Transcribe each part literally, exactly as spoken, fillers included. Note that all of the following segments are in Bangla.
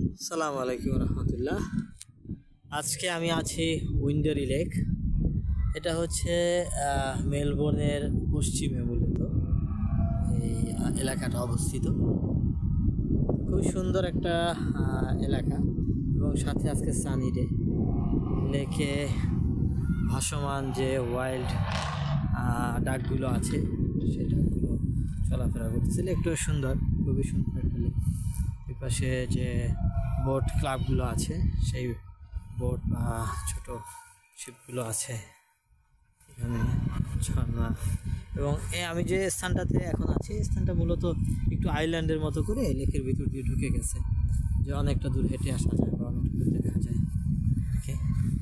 আসসালামু আলাইকুম রহমতুল্লাহ। আজকে আমি আছি উইন্ডারি লেক। এটা হচ্ছে মেলবোর্নের পশ্চিমে মূলত এই এলাকাটা অবস্থিত। খুব সুন্দর একটা এলাকা এবং সাথে আজকে সানি ডে। লেকে ভাসমান যে ওয়াইল্ড ডাকগুলো আছে সেই ডাকগুলো চলাফেরা করতেছে। লেকটাও সুন্দর, খুবই সুন্দর একটা লেক। এই পাশে যে বোট ক্লাবগুলো আছে সেই বোট বা ছোটো শিপগুলো আছে এখানে, ঝর্ণা। এবং এ আমি যে স্থানটাতে এখন আছি এই স্থানটা মূলত একটু আইল্যান্ডের মতো করে লেকের ভিতর দিয়ে ঢুকে গেছে, যে অনেকটা দূর হেঁটে আসা যায় বা অনেকটা দূর দেখা যায়। ওকে,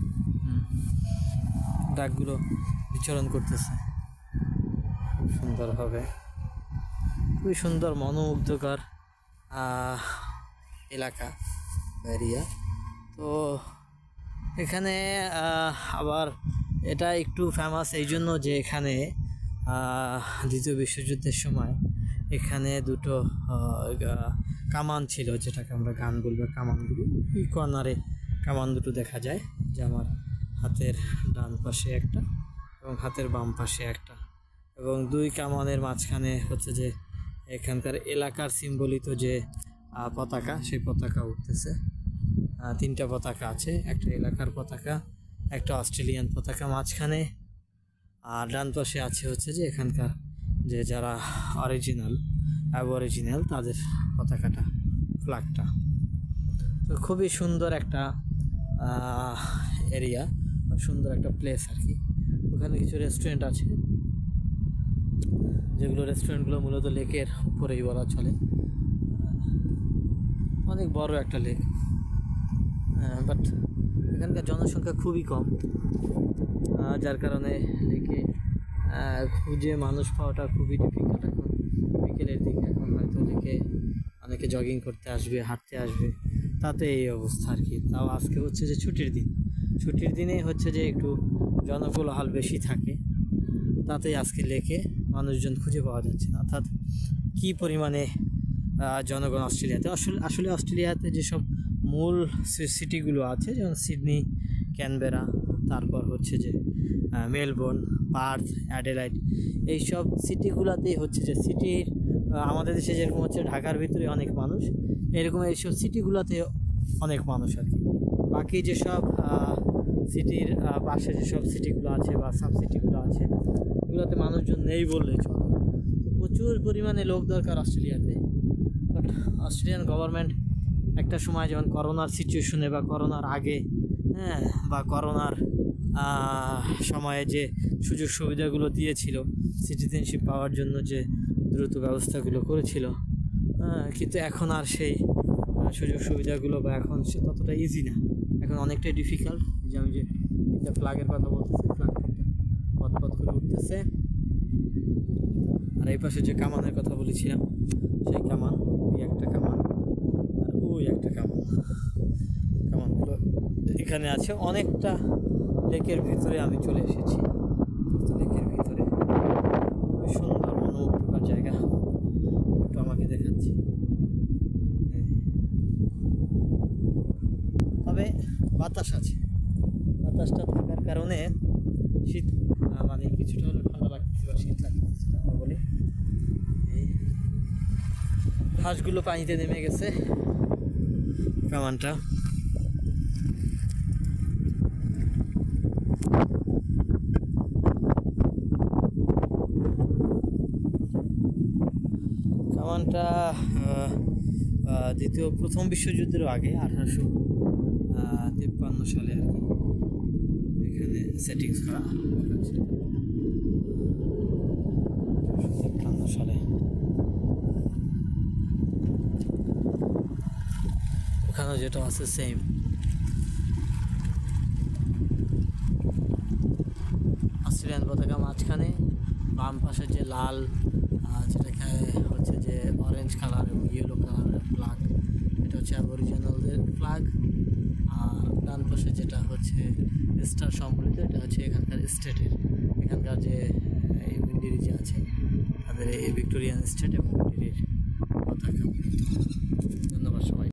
ডাকগুলো বিচরণ করতেছে খুব সুন্দরভাবে। খুবই সুন্দর মনোমুগ্ধকর এলাকা এরিয়া। তো এখানে আবার এটা একটু ফেমাস এই জন্য যে এখানে দ্বিতীয় বিশ্বযুদ্ধের সময় এখানে দুটো কামান ছিল, যেটাকে আমরা গান বলবো কামানগুলো। এই কর্নারে কামান দুটো দেখা যায়, যে আমার হাতের ডান পাশে একটা এবং হাতের বাম পাশে একটা, এবং দুই কামানের মাঝখানে হচ্ছে যে এখানকার এলাকার সিম্বলিত যে পতাকা, সেই পতাকা উঠতেছে। তিনটা পতাকা আছে, একটা এলাকার পতাকা, একটা অস্ট্রেলিয়ান পতাকা মাঝখানে, আর ডান পাশে আছে হচ্ছে যে এখানকার যে যারা অরিজিনাল অ্যাবরিজিনাল তাদের পতাকাটা, ফ্ল্যাগটা। তো খুবই সুন্দর একটা এরিয়া, সুন্দর একটা প্লেস আর কি। ওখানে কিছু রেস্টুরেন্ট আছে, যেগুলো রেস্টুরেন্টগুলো মূলত লেকের উপরেই বলা চলে। অনেক বড় একটা লেক, বাট এখানকার জনসংখ্যা খুবই কম, যার কারণে লেকে খুঁজে মানুষ পাওয়াটা খুবই ডিফিকাল্ট। এখন বিকেলের দিকে এখন হয়তো লেকে অনেকে জগিং করতে আসবে, হাঁটতে আসবে, তাতে এই অবস্থা আর কি। তাও আজকে হচ্ছে যে ছুটির দিন, ছুটির দিনে হচ্ছে যে একটু জনকোলাহল বেশি থাকে, তাতেই আজকে লেকে মানুষজন খুঁজে পাওয়া যাচ্ছে না। অর্থাৎ কী পরিমাণে জনগণ অস্ট্রেলিয়াতে, আসলে আসলে অস্ট্রেলিয়াতে যেসব মূল সিটিগুলো আছে, যেমন সিডনি, ক্যানবেরা, তারপর হচ্ছে যে মেলবোর্ন, পার্থ, অ্যাডিলেড, এইসব সিটিগুলোতেই হচ্ছে যে সিটির আমাদের দেশে যেরকম হচ্ছে ঢাকার ভিতরে অনেক মানুষ, এরকম এইসব সিটিগুলোতে অনেক মানুষ আর কি। বাকি যেসব সিটির পাশে যেসব সিটিগুলো আছে বা সাব সিটিগুলো আছে, এগুলোতে মানুষজন নেই বললেই চলে। তো প্রচুর পরিমাণে লোক দরকার অস্ট্রেলিয়াতে। বাট অস্ট্রেলিয়ান গভর্নমেন্ট একটা সময় যেমন করোনার সিচুয়েশনে বা করোনার আগে, হ্যাঁ, বা করোনার সময়ে যে সুযোগ সুবিধাগুলো দিয়েছিল, সিটিজেনশিপ পাওয়ার জন্য যে দ্রুত ব্যবস্থাগুলো করেছিল, হ্যাঁ, কিন্তু এখন আর সেই সুযোগ সুবিধাগুলো বা এখন সে ততটা ইজি না, এখন অনেকটাই ডিফিকাল্ট। যে আমি যে তিনটা ফ্ল্যাগের কথা বলতেছি, ফ্ল্যাগ তিনটা পথ পথ করে উঠতেছে। আর এই পাশে যে কামানের কথা বলেছিলাম, সেই কামান, ওই একটা কামান আর ওই একটা কামান, কামানগুলো এখানে আছে। অনেকটা লেকের ভিতরে আমি চলে এসেছি, লেকের ভিতরে খুবই সুন্দর মনোমুগ্ধকর জায়গা। একটু আমাকে দেখাচ্ছি। তবে বাতাস আছে, বাতাসটা থাকার কারণে শীত মানে কিছুটা হলে ঠান্ডা লাগতেছে বা শীত লাগতেছে আমরা বলি। এই হাঁসগুলো পানিতে নেমে গেছে। কামানটা কামানটা দ্বিতীয় প্রথম বিশ্বযুদ্ধের আগে আঠারোশো তিপ্পান্ন সালে আর কি এখানে সেটিংস করা হয়েছে। তিপ্পান্ন সালে ওখানে যেটা আছে সেম। অস্ট্রেলিয়ান পতাকা মাঝখানে, বাম পাশে যে লাল, যেটাকে হচ্ছে যে অরেঞ্জ কালার এবং ইয়েলো কালারের ফ্ল্যাগ, এটা হচ্ছে অ্যাবরিজিনালদের ফ্ল্যাগ। আর ডান পাশে যেটা হচ্ছে স্টার সম্বলিত, এটা হচ্ছে এখানকার স্টেটের, এখানকার যে এই উইন্ডারি যে আছে তাদের এই ভিক্টোরিয়ান স্টেট এবং উইন্ডারির পতাকা।